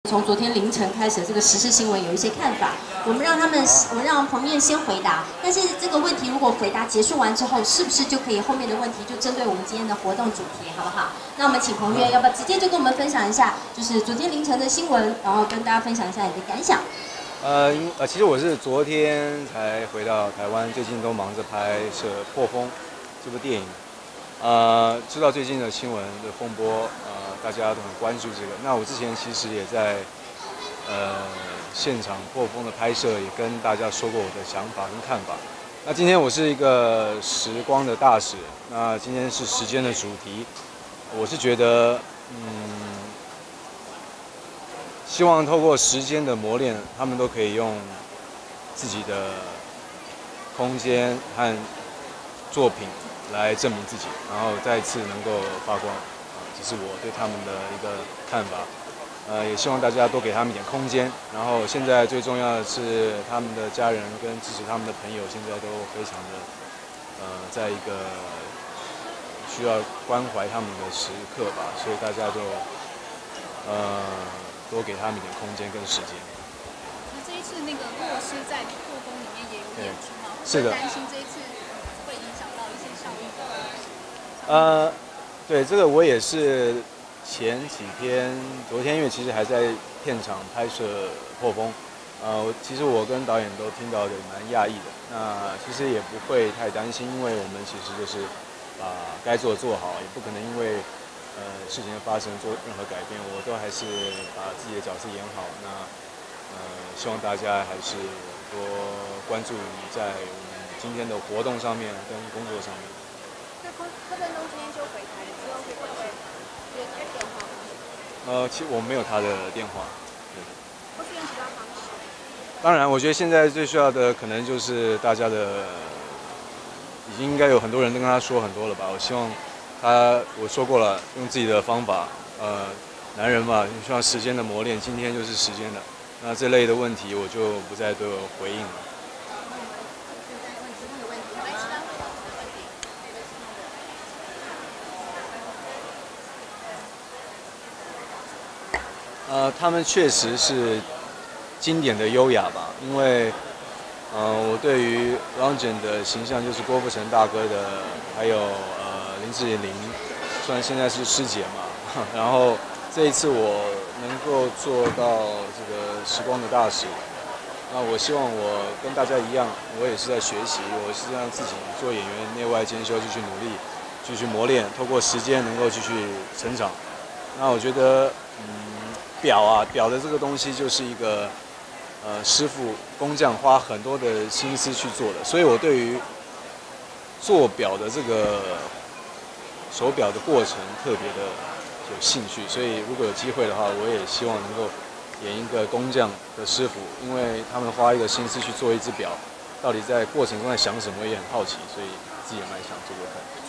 从昨天凌晨开始的这个时事新闻有一些看法，我们让彭燕先回答。但是这个问题如果回答结束完之后，是不是就可以后面的问题就针对我们今天的活动主题，好不好？那我们请彭燕要不要直接就跟我们分享一下，就是昨天凌晨的新闻，然后跟大家分享一下你的感想。 其实我是昨天才回到台湾，最近都忙着拍摄《破风》这部电影。知道最近的新闻的风波，大家都很关注这个。那我之前其实也在现场《破风》的拍摄，也跟大家说过我的想法跟看法。那今天我是一个时光的大使，那今天是时间的主题，我是觉得，希望透过时间的磨练，他们都可以用自己的空间和作品来证明自己，然后再次能够发光。这是我对他们的一个看法。也希望大家多给他们一点空间。然后现在最重要的是，他们的家人跟支持他们的朋友，现在都非常的在一个需要关怀他们的时刻吧，所以大家就多给他们一点空间跟时间。 那这一次那个洛师在破风里面也有演出嘛？ 是的。 担心这一次会影响到一些效益。 对，这个我也是前几天，昨天因为其实还在片场拍摄破风，其实我跟导演都听到的蛮讶异的。那其实也不会太担心，因为我们其实就是把该做的做好，也不可能因为事情的发生做任何改变，我都还是把自己的角色演好。那希望大家还是多关注你在我们今天的活动上面跟工作上面。 那柯震东今天就回台了，之后会不会接电话吗？ 其实我没有他的电话。对。 或是用其他方式？ 当然，我觉得现在最需要的可能就是大家的，已经应该有很多人都跟他说很多了吧。我希望我说过了，用自己的方法，男人嘛，需要时间的磨练，今天就是时间的。那这类的问题我就不再对我回应了。他们确实是经典的优雅吧，因为我对于 Longgen 的形象就是郭富城大哥的，还有林志玲，虽然现在是师姐嘛，然后这一次我能够做到这个时光的大使，那我希望我跟大家一样，我也是在学习，我是让自己做演员内外兼修，继续努力，继续磨练，透过时间能够继续成长。那我觉得，表的这个东西就是一个师傅工匠花很多的心思去做的，所以我对于做表的这个手表的过程特别的有兴趣，所以如果有机会的话，我也希望能够演一个工匠的师傅，因为他们花一个心思去做一只表，到底在过程中在想什么，我也很好奇，所以自己也蛮想做做看。